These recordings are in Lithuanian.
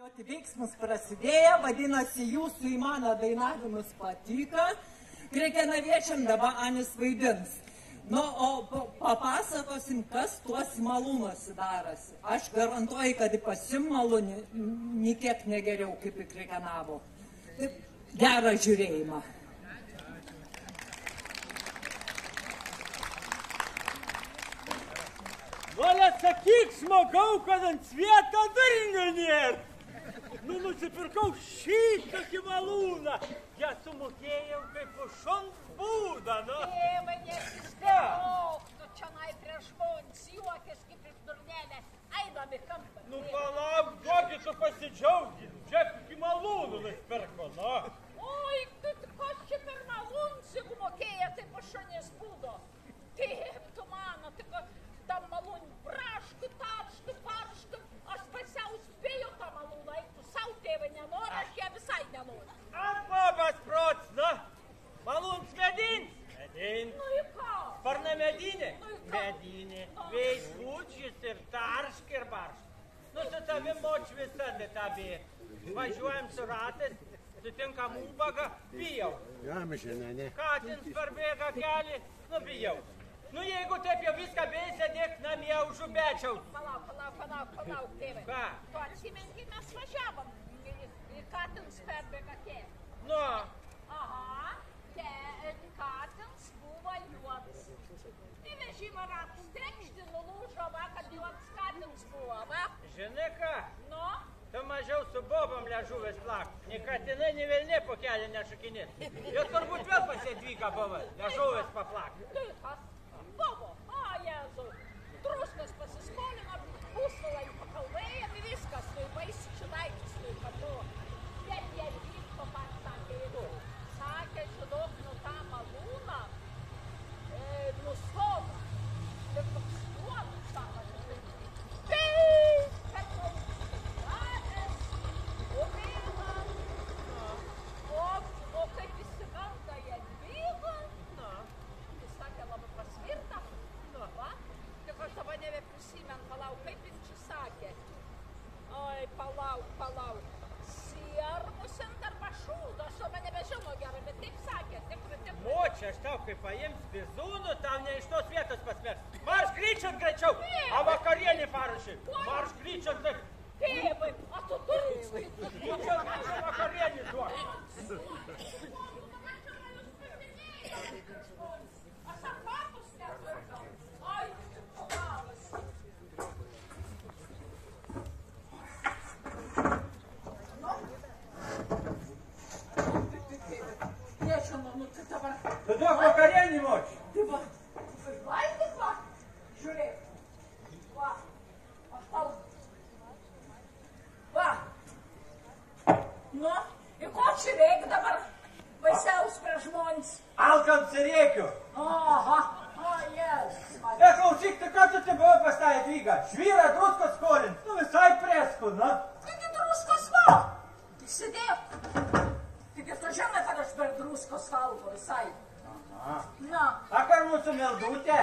Veiksmas prasidėjo, vadinasi, jūsų į mano dainavimus patiko. Krekenaviečiam dabar Anis vaidins. Nu, o papasakosim, kas tuos malūnuose darosi. Aš garantuoju, kad į pasim malūnį nikiek negeriau kaip į Krekenavo. Gerą žiūrėjimą. Valia sakyk, smogau, kad ant svieto durnių nėr. Nu, nusipirkau šitokį malūną. Ja sumokėjau kaip už šuns būdą, nu. Tėvai, nesistebok, tu čionai prieš žmonės juokės kaip iš durnelės. Einam į kampą. Nu, palauk, duokit tu pasidžiaugti. Čia kokį malūną nusipirko, nu. Oi, tu kas čia per malūnus, jeigu mokėjai taip už šunės būdo. Taip, tu mano, tik tam malūnį braškų, tarškų, parškų. Aš pasiau spėjau tą malūną, eik tu sau, tėvai, nenori, aš ją visai nenoriu. Ant babas prots, nu. Malūns medins. Medins. Nu į ką? Sparna medinė. Nu į ką? Medinė. Veiskučius ir taršk ir baršk. Nu, su tavim moč visada tabi. Važiuojam su ratais, sutinkam ubagą, bijau. Katins parbėga keli, nu bijau. Nu, jeigu taip jau viską beisėdėk, namie užubečiaus. Palauk, tėvai. Ką? Tu atsimenki, mes važiavom į Katins perbėgą kėlį. Nu. Aha, Katins buvo juodas. Į vežimą ratus trekšti nulūžo, va, kad juodas Katins buvo, va. Žinai ką? Nu? Tu mažiau su bobom liežuvės plak. Nei katinai, nei velniai po kelią nešukinės. Ir turbūt vėl pasidvyka bobas, liežuvės paplak. Tai kas? Bobo, Jėzau. Druskas pasiskolino, pusvalandį pakalbėjom ir viskas, tai baisi činaitis, tai patu. Bet jie vyko pat sakė, sakė, žinok, nu tą malūną, nustojo. Ir toks duonas, sako, taip, kad gatės, umėna, o kaip įsiganda jie vyko, jis sakė, labai pasvirta, va, tik aš dabar nebeprisimenu, palauk, kaip jis čia sakė. Oi, palauk, siermusiant arba šūdo, aš to nebežino gerai, bet taip sakė, tikrai. Močia, aš tau, kai paims bizūnų, tau ne iš tos vietos pasvers. Marš greičiant greičiau, a vakarienį paruoši. Marš greičiant taip. Tėvai, a tu turi. Greičiau vakarienį duok. Aš apapus netvarkau. Oi, pavas. Nežinau, nu tai dabar. Tu duok vakarienį, moči. Tai va, valgyk va, žiūrėk. Va, aš tau. Va. Nu, į ko čia reikia dabar baisiaus prie žmonės? Alkant rėkiu. Aha, Jėzus. Klausyk, tai ką tu te buvai pas tą Jadvygą? Švyrą druskos skolint, nu visai presku, na. Taigi druskos va. Įsidėk. Taigi tu žinai, kad aš per druskos valgo visai. Aha. Na. A kar mūsų meldutė?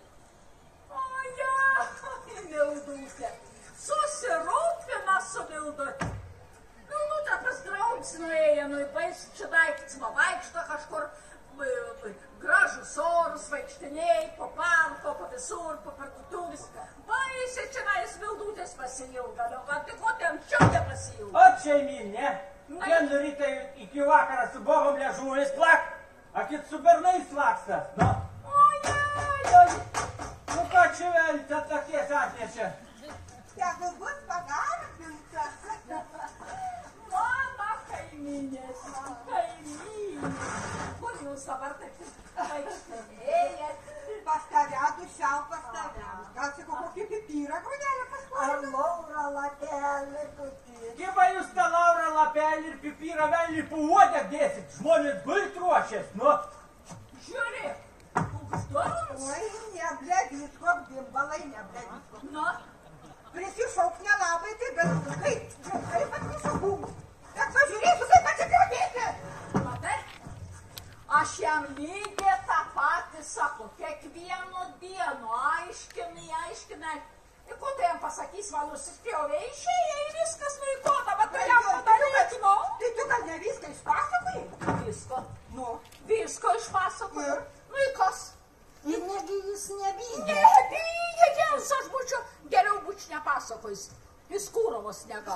Meldutė. Susirūpina su meldutė. Meldutė pas draugs nuėjo, nu į baisų čia daiktas, va vaikšto kažkur, gražus orus, vaikštiniai, po parko, po visur, po parduotuvės. Baisiai čia nais meldutės pasilgą, nu, va tik o ten čia nepasilgą. O šeimin, ne? Vien rytai iki vakarą su bobom liežuvės plak, a kit su bernais laksta, nu. Ojej. Nu ką čia velta tokies atnešė? Tegu bus pagarbinta. Mama kaimynės, kur jūs dabar taip vaikštinėjat? Pas tave, dušiau pas tave. Gal čia kokį pipyrą grūdelį paskolinti? Ar laurą lapelį kokį? Kiba jūs tą laurą lapelį ir pipyrą velnį puodę dėsit, žmonės gult ruošės, nu. Žiūrėk, koks durnas. Oi, neblėditko, bimbalai neblėditko. Nu, Prisišauk nelabai, tai bet kaip atsišaukų. Bet pažiūrėsiu, kaip atsikraudėti. matai, aš jam lygiai tą patį sakau, kiekvieno dieno aiškinai. Ir ko tai jam pasakys, man nusispjovė, išėjai ir viskas nuiko, dabar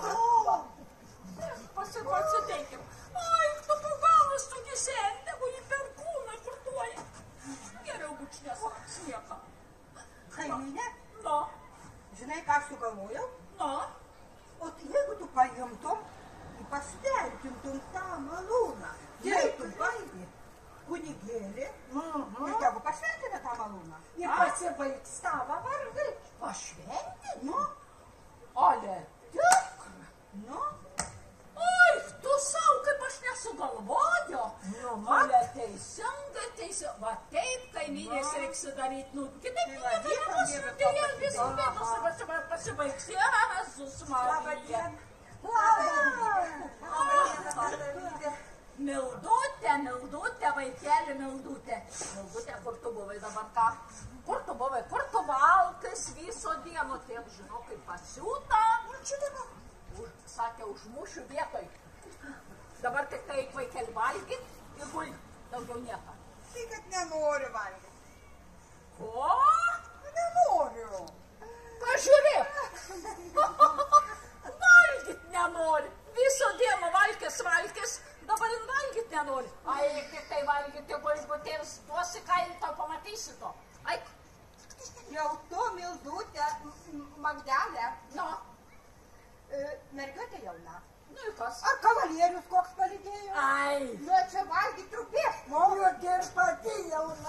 Pasidėkim. Ai, tu pagalas tu gisėn, tegu jį per kūną kurtuoja. Geriau bučnesaks nieko. Kaimynė, Na, žinai, ką aš sugalvojau? na. O jeigu tu paimtum ir pasvertintum tą malūną, jei tu paimi kunigėlį, ir tegu pasvertina tą malūną. Ir pasibaigs tavo vargai. Pašventinti? Nu, Ale, tikra. nu, Oi, tu savo, kaip aš nesugalvoju. Ale, teisingai. Va taip, kaimynės reiks daryti. Nu, kitaip nebus. Tai visi bėdos pasibaigs. Jėzus, Marija. Mildutė, vaikeli, Mildutė. Mildutė, kur tu buvai dabar ką? Kur tu buvai? Kur tu valkais viso dienų? Tiek žinau, kaip pasiūta. Sakė, užmušiu vietoj. Dabar tik tai vaikeli valgyt ir gulti. Daugiau nieko. tai kad nenoriu valgyti. Ko? Nenoriu. Pažiūrėk. Valgyt nenori. Viso dieną valgys. Dabar ir valgyt nenori. Ai, tik tai valgyti bulbutėms. Duosi kailį, tau pamatysi to. Ai. Jau to Mildutė, Magdelė, Nu, mergiotė jauna. nu ir kas? Ar kavalierius koks palydėjo? Ai. Nu, čia valgyti trupės. Mojuotė ir pati jauna.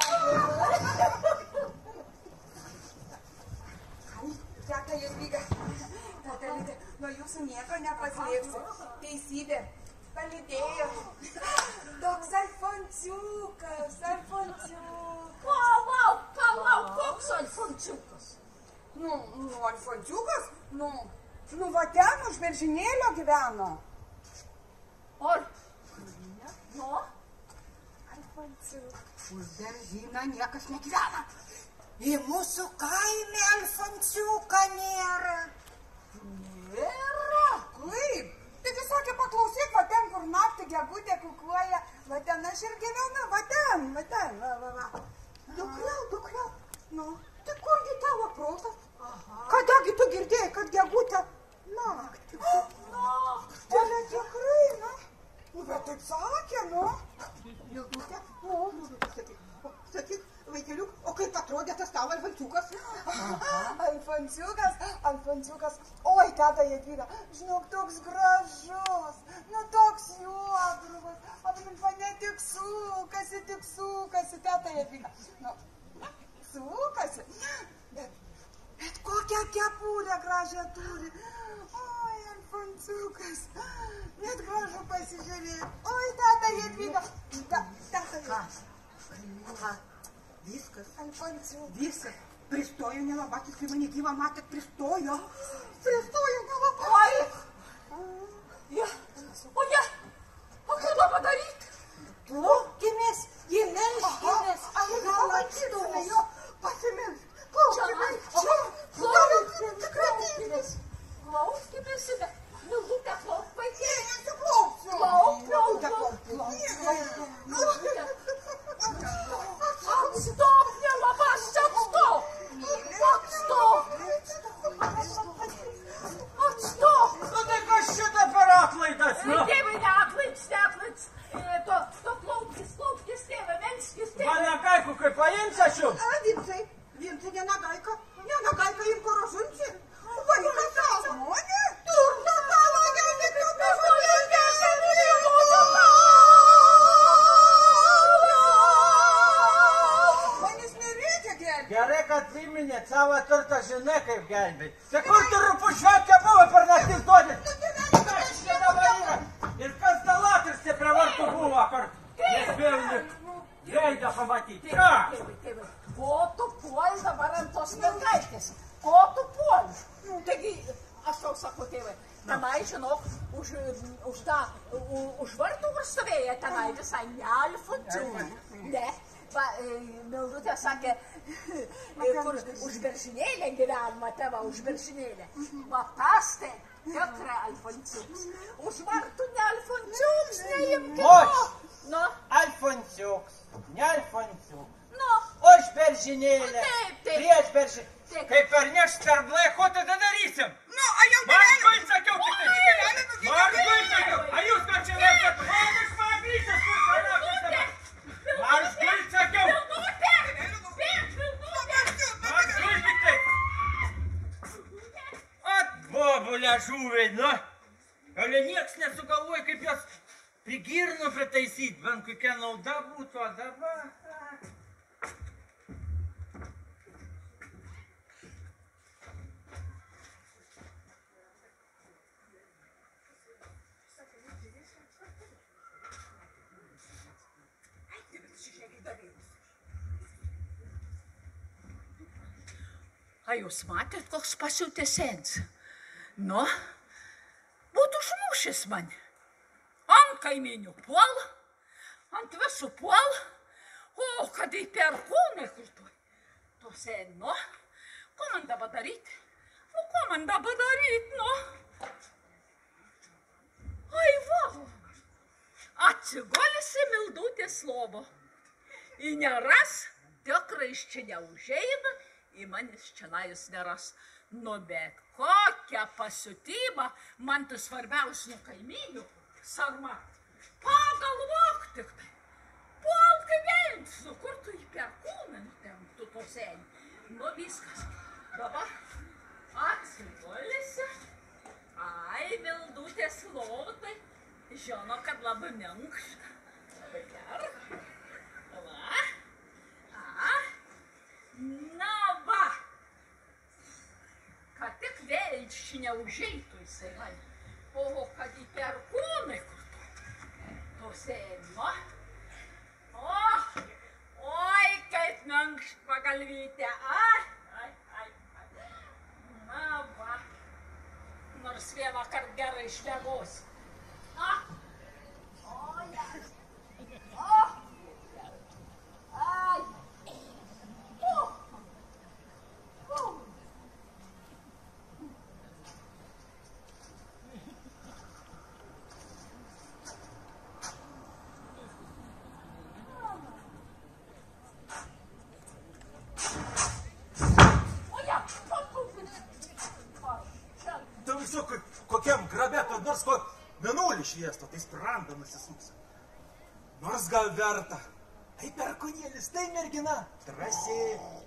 Teta Jadvyga, nuo jūsų nieko nepaslėpsiu. Teisybė, palydėjo. Toks Alfonsiukas. Palauk, koks Alfonsiukas? Nu, Alfonsiukas, nu, va ten už beržinėlio gyveno. Ar? Nu? Už beržyną niekas negyvena. Į mūsų kaime Alfonsiuką nėra. Nėra. Kaip? Taigi sakė, paklausyk, va ten, kur naktį gegutė kukuoja, va ten aš ir gyvenu, va ten, va. Dukriau. Nu, tai kurgi tavo protas? Kadagi tu girdėjai, kad gegutė naktį? Tai tikrai, na? Nu, bet taip sakė, nu. Mildutė, sakyk, vaikeliuk, o kaip atrodė tas tavo Alfonsiukas? Alfonsiukas, oi, teta Jadvyga, žinok, toks gražus, nu toks juodruvas, aplink mane tik sukasi, teta Jadvyga. Nu, sukasi, bet kokią kepurę gražią turi. Oi, Alfonsiukas, net gražu pasižiūrėti. Oi, teta Jadvyga, teta Jadvyga. Viskas, Alfonsiukas. Viskas. Pristojo nelabakis, kai mane gyvą matėt, pristojo. Nelabakis. O ką dabar padaryti? Plaukimės, jį melskimės. Gal atsidume jo, pasimins. Plaukimės. Mildutė, plauk, vaikė. Nesiplauksiu. Plauk. Atstop, nelabas, atstop. Nu tai kas šitą per atlaidas, nu? Tėvai, neatlaids. To plauktis, tėvai, melskis, tėvai. Mane kaiku, kaip paimsi aš jums? Vincai, ne nagaika jim porožunci. Vaikas sąmonė. Turto tavo, Manis nereikia gelbėti. Gerai, kad priminėt savo turtą, žinai kaip gelbėti. Tai kur tu rupušvekė buvo per naktis duodit? Kas čia dabar yra? Ir kas dalatris čia prie vartų buvo, kur nespėjau veidą pamatyti. Ką? Tėvai, ko tu puoli dabar ant tos mergaitės? Ko tu puoli? Taigi, aš tau sakau, tėvai, tenai, žinok, už vartų kur stovėja tenai visai ne Alfonsiukas. Ne. Mildutė sakė, kur už beržinėlę gyvenimą tėva, už beržinėlę. Va tas tai tikrai Alfonsiukas. Už vartų ne Alfonsiukas, neimkime. Nu? Alfonsiukas, ne Alfonsiukas. Nu? Už beržinėlę. Taip. Prieš beržinėlę. Kaip per neš per blai, ko tada darysim? Nu, a jau Man štai sakiau, tik tai Ale nieks nesugalvoja, kaip jos prigirno pritaisyti, bent kokia nauda būtų, o dabar... A jūs matėt, koks pasiutė senis? Nu, būtų užmušęs mane. Ant kaiminių puol, ant visų puol, o kad į perkūnai kurtuoj. To sen, nu, ko man dabar daryti? Nu, ko man dabar daryti, nu? Ai, va, atsigolisi Mildutės lovo. Į neras, tikrai iš čia neužeina, į manis čionais neras. Nu, bet kokią pasiutimą man tu svarbiausių kaimynių, Sarmat. Pagalvok tik tai. Puol kaip vėlins, nu kur tu į perkūną nutemptų to senį. Nu, viskas. Dabar atsigolisi. Ai, Mildutės lovotai. Žino, kad labai minkšta. Labai gerai. Va. Na va, kad tik vėlčiai neužeitų jisai man, o kad į perkūnai kurtų, to seno. Oi, kaip minkšt pagalvytė, ai. Na va, nors vieną kart gerai išmiegosi. Kokiam grabeto, nors ko mėnulį šviesto, tai sprandą nusisuks. Nors gal verta. Tai perkūnėlis, tai mergina, drąsi.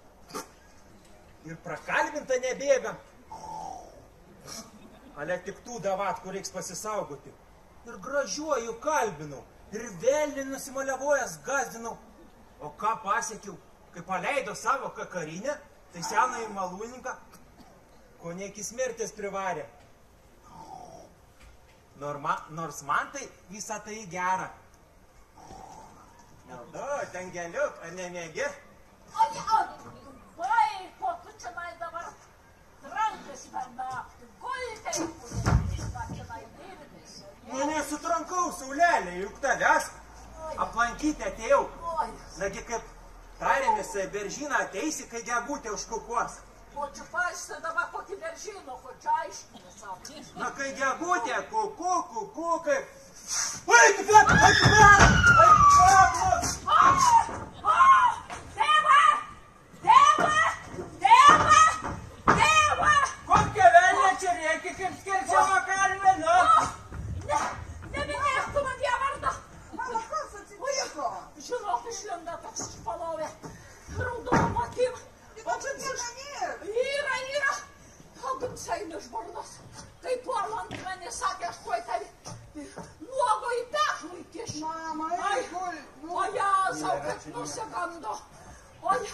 Ir prakalbinta nebėga. Ale tik tų davatkų reiks pasisaugoti. Ir gražiuoju kalbinau, ir vėlį nusimaliavojas gazdinau. O ką pasiekiau, kai paleido savo kakarinę, tai senąjį malūnininką, ko ne iki smertės privarė. Nors man tai visą tai gera. Meldu, dangeliuk, ar nemėgi? Oi, ko tu čia man dabar trankas per naktį, gultai, čia dirbis. Nesutrankau, saulelė, juk tavęs aplankyti atėjau. Nagi kaip tarėmės, Beržyną ateisi, kai gegutė užkukuos. O čia paaiškina dabar kokį Beržyną, ko čia aiškina savo. Na, kai gegutė, kuku, kai... Oi, tu bet, Tėva! Kokia velnė čia reikia, kaip skerčiama kalvė, nu? Neminėk tu man ją vardą. Mama, kas atsitiko? Žinok, išlenda toks palovė. Raudonom akim. O čia nežanė. Yra. Pagimsai iš Kai puola ant mane sakė, aš tuoj tavi nuogo į technų įkišiu. Mama, Ai, o Jėzau, kaip nusigando. Oi,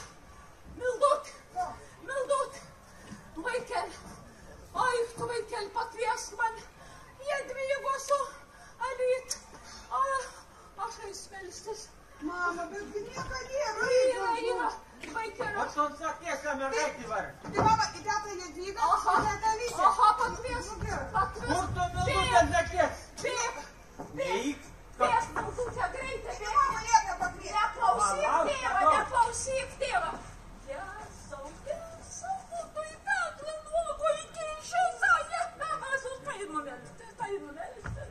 Mildut, vaikeli. Ai, tu vaikeli pakviesk man. Jadvygo su Alyt. Aš eis melstis. Mama, bet nieko nėra. Yra. Vaikeli. Aš on sakė, ką mergaitį varė. Tai mama, į tetą Jadvygą, į tetą Alytę. Aha, pakviesk. Kur tu Mildutė sakės? Bėk. Neik. Bėk, Mildutė, greitai. Tai mama liepia pakviesti. Neklausyk tėvą. Jėzau, tu į peklą nuogo įkišai, sakė. Tai numelsti. Ai, numelsti.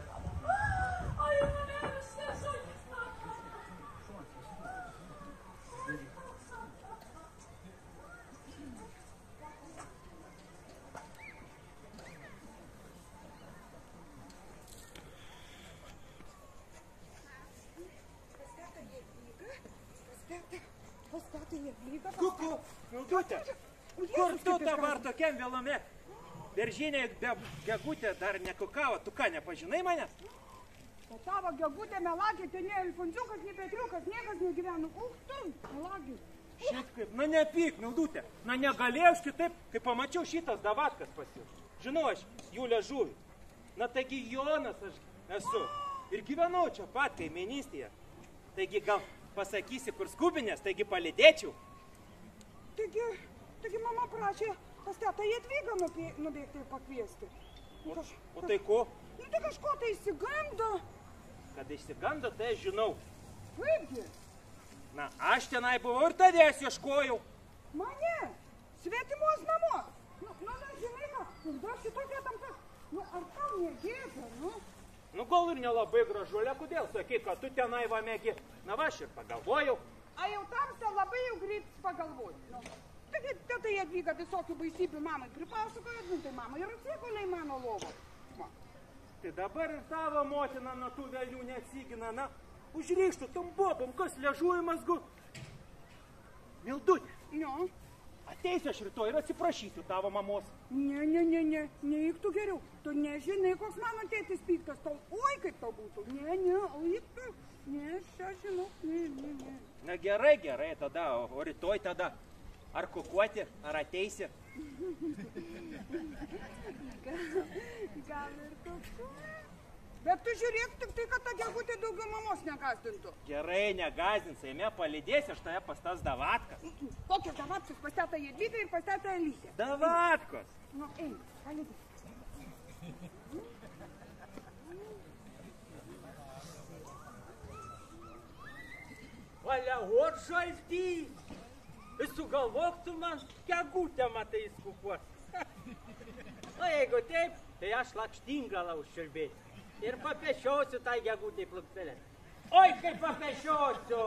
Kuku, Mildutė, kur tu dabar tokiam vėlame? Beržinė gegutė dar nekukavo, tu ką, nepažinai manęs? O tavo gegutė melagė, tai ne Alfonsiukas, ne Petriukas, niekas negyveno. Uch, tu, melagė. Šit kaip, na nepyk, Mildutė, na negalėjau aš kitaip, kai pamačiau šitas davatkas pas jūs. Žinau aš, jų liežuvį. Na taigi Jonas aš esu ir gyvenau čia pat kaiminystėje. Taigi gal pasakysi, kur skubinės, taigi palydėčiau. Taigi mama prašė pas tetą Jadvygą nubėgti ir pakviesti. O tai ko? Nu tai kažko tai išsigando. Kad išsigando, tai aš žinau. Kaipgi? Na, aš tenai buvau ir tavęs ieškojau. Mane? Svetimos namos? Nu, žinai, nu, dar šitokia tamta. Nu, ar tau negėda, nu? Nu, gal ir nelabai gražuolė, kodėl sakai, kad tu tenai va mėgi. Na, va, aš ir pagalvojau. A jau tamsta labai jau greit pagalvoju. Nu, taigi, teta Jadvyga visokių baisybių mamai pripasakojo, nu, tai mama ir atsigulė į mano lovą. Tai dabar ir tavo motina nuo tų velnių neatsigina, na, užrykštų tom bobom, kas liežuojimas gu. Mildutė. Nu? Ateisiu aš rytoj ir atsiprašysiu tavo mamos. Ne, neik tu geriau. Tu nežinai, koks mano tėtis piktas tau. Oi, kaip tau būtų. Ne, oi, tu. Ne, aš žinau, ne. Na gerai, tada, o rytoj tada. Ar kukuoti, ar ateisi? Gal ir kukuoti. Bet tu žiūrėk tik tai, kad ta gegutė daugiau mamos negazdintų. Gerai, negazdins, eime palydėsi aš tave pas tas davatkas. Kokias davatkas? Pas tetą Jadvygą ir pas tetą Elytę. Davatkos. Nu, eina, palydėsi. Valia, ot žalty. Sugalvok tu man gegutę matai skupuot. O jeigu taip, tai aš lakštingalą užčiulbėsiu. Ir papešiosiu tai gegutį plunkstelę. Oi, kaip papešiosiu!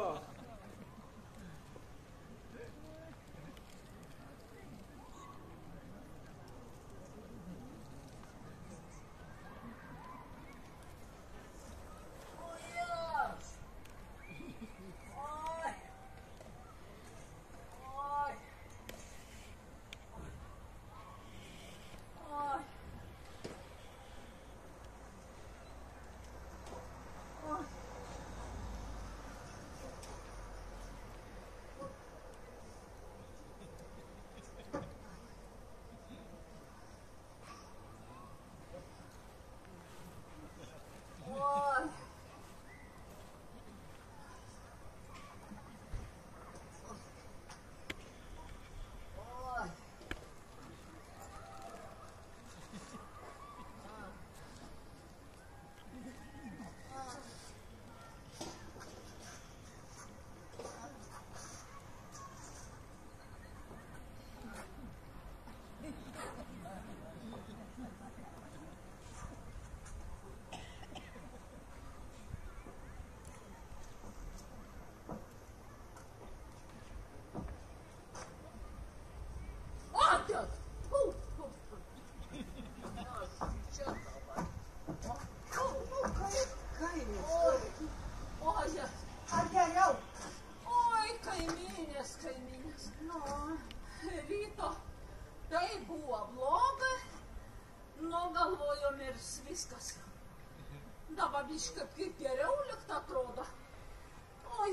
Biškai kaip geriau likt atrodo. Oi,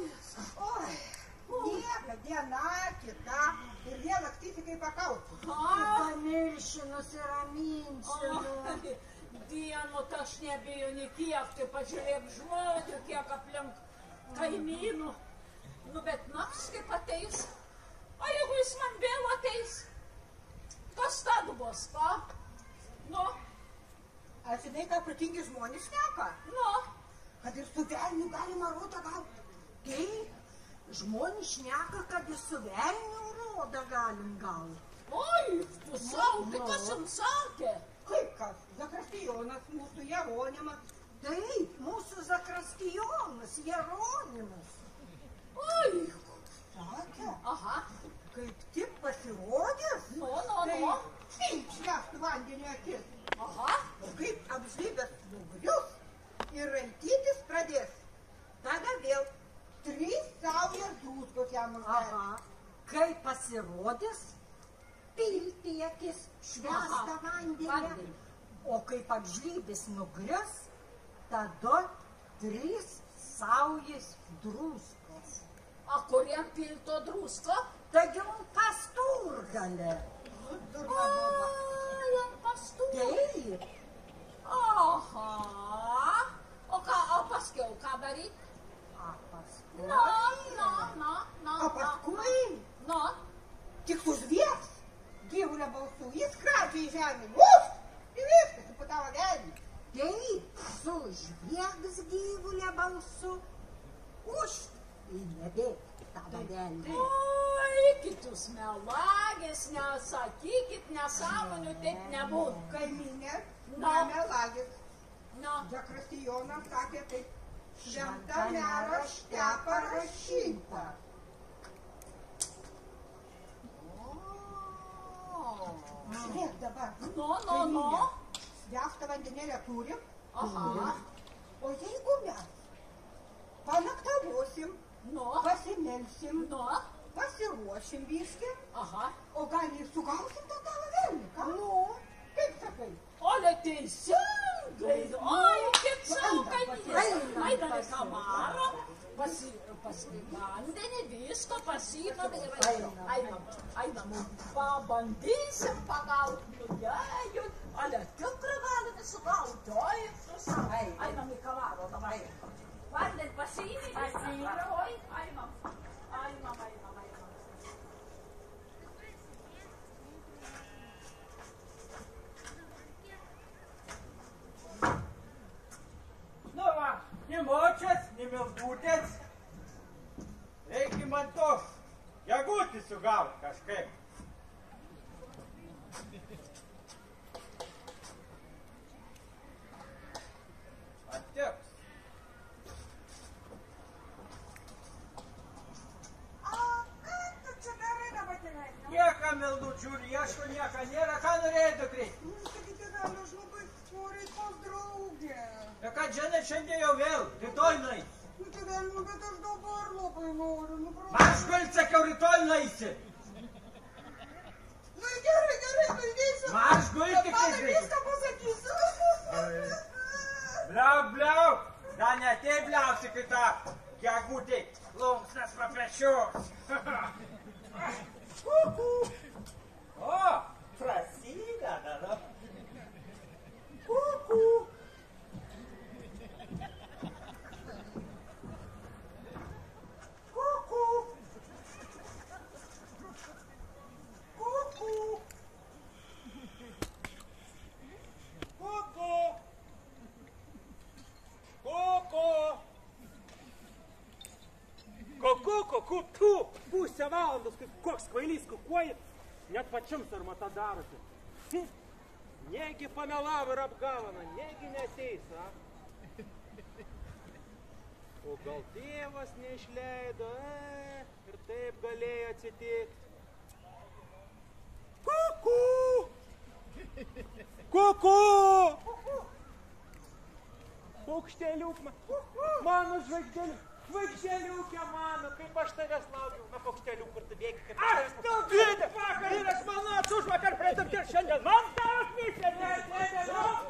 nieka, diena, kita. Ir vėl aktyviai pakautų. Pamiršiu, nusiraminsiu. Dienu, tai aš nebijau nei kiek, tai pažiūrėk žmonių, kiek aplink kaimynų. Nu, bet naks kaip ateis. O jeigu jis man vėl ateis, kas tad bus, ką? Nu? Ar žinai, ką protingi žmonės šneka? Nu? Kad ir su velniu galima rodą gauti. Taip, žmonės šneka, kad ir su velniu rodą galim gauti. Oi, tu saukai, kas jums sakė? Kaip kas? Zakristijonas, mūsų Jeronimas. Taip, mūsų Zakristijonas, Jeronimas. Oi, sakė? Aha. Kaip tik pasirodys? Tai švęstų vandenį akis. Aha. O kaip apžlybęs nugrius ir raitytis pradės, tada vėl 3 saujas druskos jam uždės. Aha. Kai pasirodys? pilti į akis švestą vandenį. O kai apžlybis nugrius, tada 3 saujas druskos. A kuriam pilto drusko? Taigi pasturgalė. Ai, ant pasturgalė. Taip. Aha. O paskiau ką daryt? A paskui. Na. A paskui? Na. Tik sužvieks. Gyvulio balsų. Jis kračiai žemė. Uf! Ir viskas, su patavo velnį. Taip, sužvieks gyvulio balsu. Už. Ir nebėg tavo velnį. Oi, kitus melagės, nesakykit, nesąmonių taip nebūtų. Kaiminė, Na. nemelagis. Na. Zakristijonas sakė taip. Šventame rašte parašyta. Žiūrėk dabar. No. Svestą vandenėlę turim. Aha. O jeigu mes panaktavosim, No. pasimelsim, No. pasiruošim biškį, Aha. o gal ir sugausim tą tavo velnį, ką? Nu, kaip sakai? Ole teisingai. Oi, kaip saugai. Einam į kamarą, vandenį, viską pasiimam ir einam. Pabandysim pagauti judėjų. Ale tikrai galime sugauti. Oi, susai. Einam į kamarą, davai. Vandenį pasiimam. Pasiimam. Oi, einam. Nu va, ni močias, ni milbūtės. Reikia man tos jagutį sugaut kažkaip. Atiks. A ką tu čia darai dabar tenai? Nieka mildučių ir ieško, nieka nėra, ką norėjai dukryt. Sakykite, gal aš labai noriu pas draugę. Ir kad šiandien jau vėl, rytoj nueis. Nu čia galima, bet aš dabar labai noriu, nu prašau. Marš gult, sakiau, rytoj nueisi. Nu gerai, nueisiu. Marš gult, tik Man tai viską pasakysiu. Bliauk. Da ne taip bliausi, kai tą gegutį plunksnas papešios. O, prasideda, nu. Kuku. Koku, tu, pusę valandos, koks kvailys kukuoja, net pačiam sarmata darosi. Negi pamelavo ir apgavana, negi neteis, a? O gal tėvas neišleido, ir taip galėjo atsitikti. Kuku! Paukšteliuk, mano žvaigždeliukė mano, kaip aš tavęs laukiau, na paukšteliuk, kur tu bėgi, kaip aš tavęs dėdė, vakar ir aš manats užvakar praeitam ir šiandien, man tavas misė, dėdė,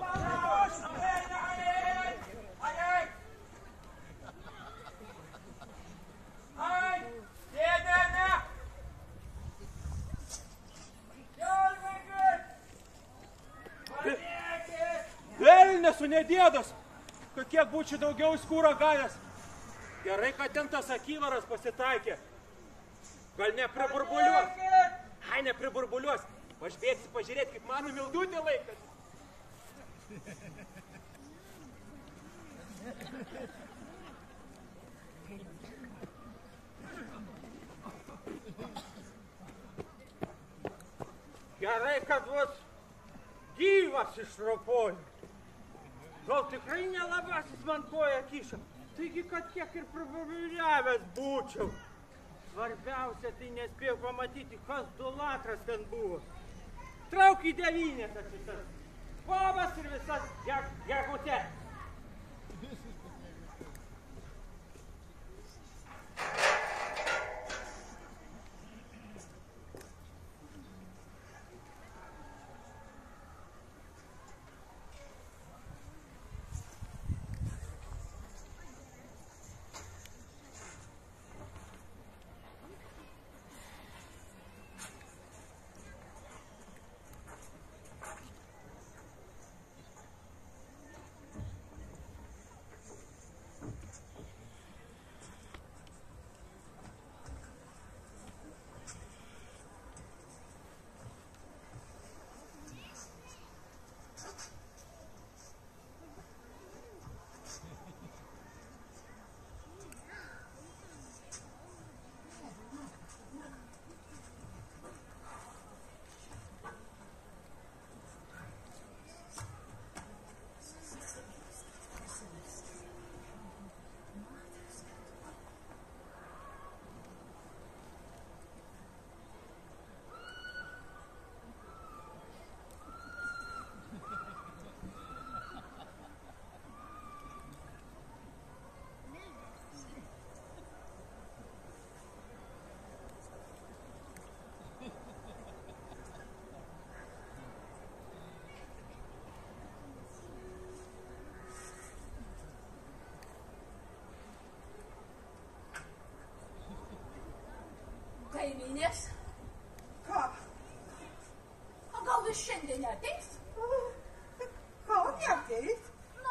Velnes su nedėdas, kad kiek būčiau daugiau skūro gavęs. Gerai, kad ten tas akivaras pasitaikė. Gal nepriburbuliuos? Ai, nepriburbuliuos. Aš bėgsiu pažiūrėti, kaip mano mildutė laikas. Gerai, kad vos gyvas išropoju. Gal tikrai nelabasis man koją kiša. Taigi, kad kiek ir praburbuliavęs būčiau. Svarbiausia, tai nespėjau pamatyti, kas dulatras ten buvo. Trauk į 9 atsitas. Povas ir visas gegutės. kaimynės. Ką? O gal jis šiandien ateis? Gal neateis?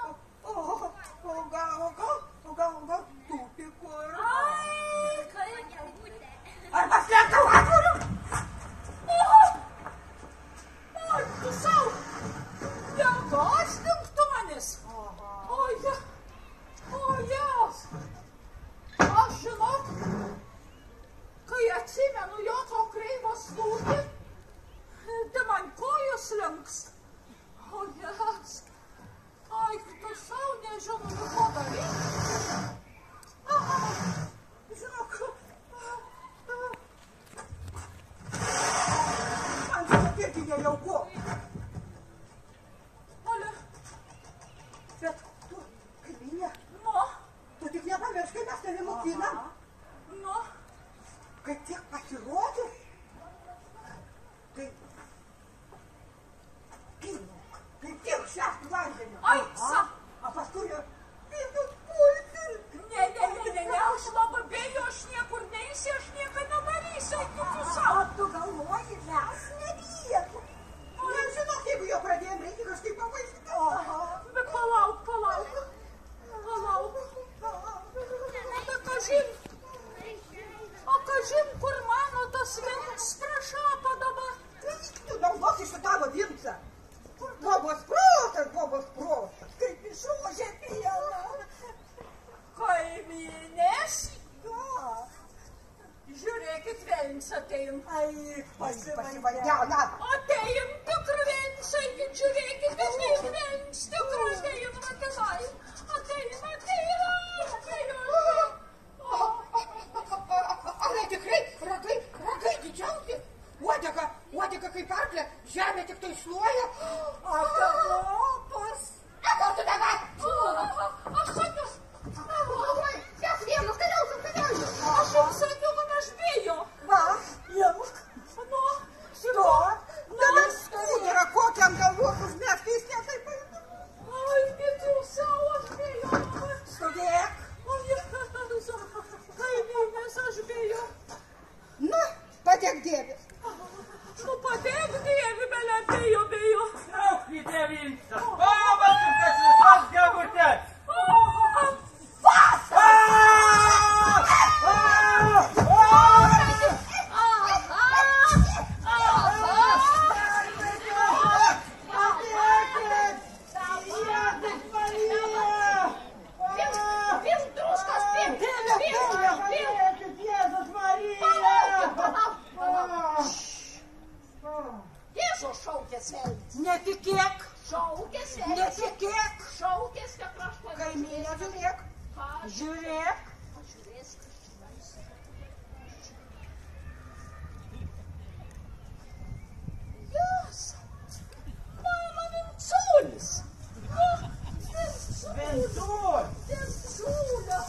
O gal tūpi kur? Ai, kaip būtė. Arba slėptuvatorių? Oi, tu sau. Negąsdink manis. O jas. Aš žinok, kai atsimenu jo to kreivo snukį, tai man kojos linkst. O jas. Ai, tu sau nežinau, ko daryti. Žinok, man žinok irgi nejauku. Ale, Bet tu, kaimynė, nu, tu tik nepamiršk, kai mes tave mokinam. nu, Kai tiek pasirodė, kai tiek šeštų vandenį. Ai, sa. A paskui ir pulti. Ne, aš labai bėju, aš niekur neįsi, aš nieko nedarysiu, eik tu sau. Tu galvoji, mes nebijėtų. Nežinok, jeigu jau pradėjom, reikia kažkaip pavaizduoti. Bet palauk. O kažin, kur mano tas Vincas prašapa dabar? Tu naudosi šitą tavo Vincą. Bobos protas. Kaip išūžė pieną. Kaimynės, Ką? žiūrėkit, Vincas atein. Ai, pasivadena. Atein, tikru Vincai, žiūrėkit, Vincas, tikru atein, matinai. Ar tikrai ragai didžiausi? Uodega kaip arklė, žemė tik tai šluoja. Akaropas. Kur tu dabar? Aš sakiau, Mes vienus keliausiu. aš jums sakiau, kad aš bėju. Va, imk. Nu, Sto. Dabar skūdera kokią ant galvos užmesti, jis ne taip paimtų. ai, bet jūs savo, aš bėju. Stovėk. O Jėzus, kaimynės, aš bėju. Nu, padėk dėvis. Nu, padėk Dievi, belė, bėju. Traukite Vincą. Pamatom, kad visas gegutės. Netikėk. Šaukės, Netikėk. šaukės, kad krašta. Kaimynė, žiūrėk. Žiūrėk. Jas, mama Vinculis. Vinculio.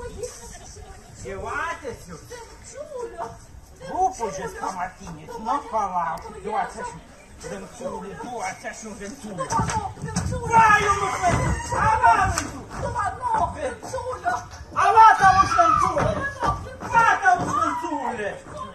Gyvatės jūs. Vinculio. Rūpužės pamatinis. Nu, palauk. Duosiu. Vincūlį, duosiu Vincūlį. Ką jums nušventė? Dovanok, Vinculio. Ala tau už Vincūlį. Ką tau už Vincūlį?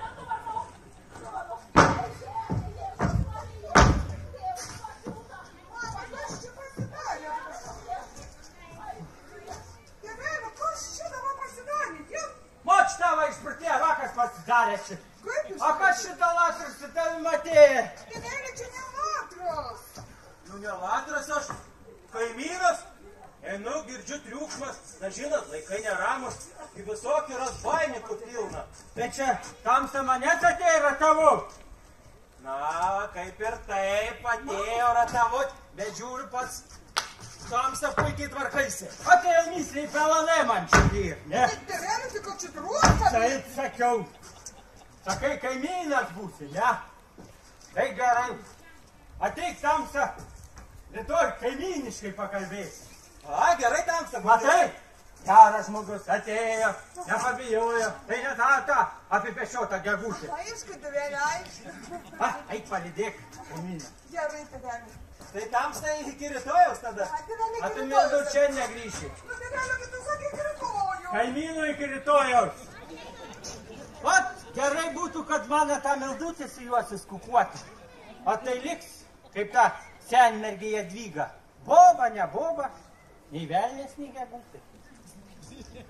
Moč tavo išprotėjo, vakas pasidarėsi. A kas šitą latras su tavim atėjo? Tėveli, čia ne latras. Nu, ne latras aš, kaimynas. Einu, girdžiu triukšmas, na žinot, laikai neramus, į visokį razbainikų pilna. Bet čia tamsa manęs atėjo ratavu. Na, kaip ir taip atėjo ratavut, bet žiūriu pats tamsa puikiai tvarkaisi. O tai jau misliai pelanai man čia ir, ne? Tėveli, tik kad čia truoka. Taip sakiau. Sakai, kaimynas būsi, ne? Tai gerai. Ateik tamsa, rytoj kaimyniškai pakalbėsi. A, gerai tamsa, Matai, geras žmogus atėjo, nepabijojo. Tai ne tą apipešiotą gegutę. Aišku, tėveli, aišku. Eik palydėk kaimyną. Gerai, tėveli. Tai tamsa iki rytojaus tada. A tu mildu čia negrįši. Nu, tėveli, kad tu sakai, kritoju. Kaimynų iki rytojaus. Vat, Gerai būtų, kad mano tą meldutę su juos įskukuoti. O tai liks, kaip ta senmergė Jadvyga. Boba, ne boba, nei velnės, nei gegutė.